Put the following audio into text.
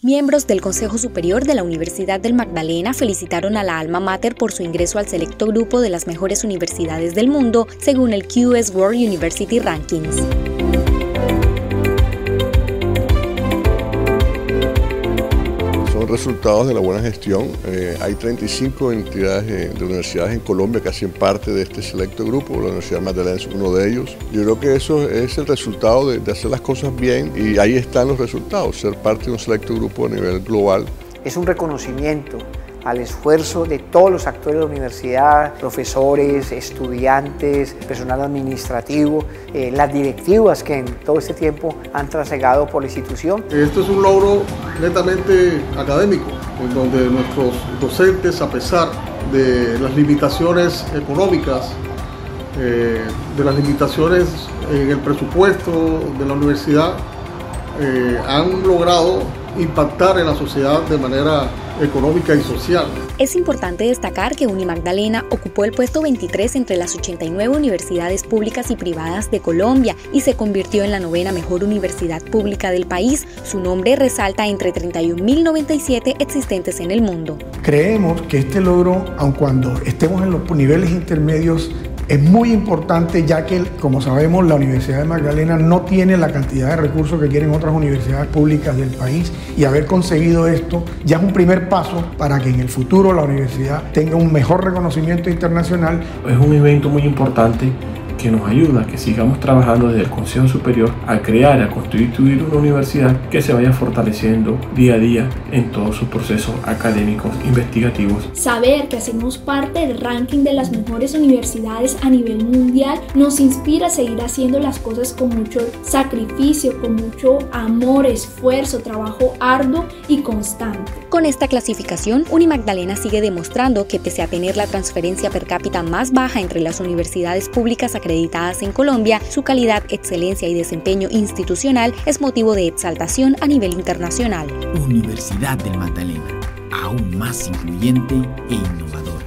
Miembros del Consejo Superior de la Universidad del Magdalena felicitaron a la alma mater por su ingreso al selecto grupo de las mejores universidades del mundo, según el QS World University Rankings. Son resultados de la buena gestión. Hay 35 entidades de universidades en Colombia que hacen parte de este selecto grupo. La Universidad Magdalena es uno de ellos. Yo creo que eso es el resultado de hacer las cosas bien, y ahí están los resultados, ser parte de un selecto grupo a nivel global. Es un reconocimiento al esfuerzo de todos los actores de la universidad, profesores, estudiantes, personal administrativo, las directivas que en todo este tiempo han trasegado por la institución. Esto es un logro netamente académico, en donde nuestros docentes, a pesar de las limitaciones económicas, de las limitaciones en el presupuesto de la universidad, han logrado impactar en la sociedad de manera económica y social. Es importante destacar que Unimagdalena ocupó el puesto 23 entre las 89 universidades públicas y privadas de Colombia y se convirtió en la 9ª mejor universidad pública del país. Su nombre resalta entre 31.097 existentes en el mundo. Creemos que este logro, aun cuando estemos en los niveles intermedios, es muy importante, ya que, como sabemos, la Universidad de Magdalena no tiene la cantidad de recursos que tienen otras universidades públicas del país, y haber conseguido esto ya es un primer paso para que en el futuro la universidad tenga un mejor reconocimiento internacional. Es un evento muy importante que nos ayuda a que sigamos trabajando desde el Consejo Superior a crear, a constituir una universidad que se vaya fortaleciendo día a día en todos sus procesos académicos, investigativos. Saber que hacemos parte del ranking de las mejores universidades a nivel mundial nos inspira a seguir haciendo las cosas con mucho sacrificio, con mucho amor, esfuerzo, trabajo arduo y constante. Con esta clasificación, Unimagdalena sigue demostrando que, pese a tener la transferencia per cápita más baja entre las universidades públicas acreditadas en Colombia, su calidad, excelencia y desempeño institucional es motivo de exaltación a nivel internacional. Universidad del Magdalena, aún más incluyente e innovadora.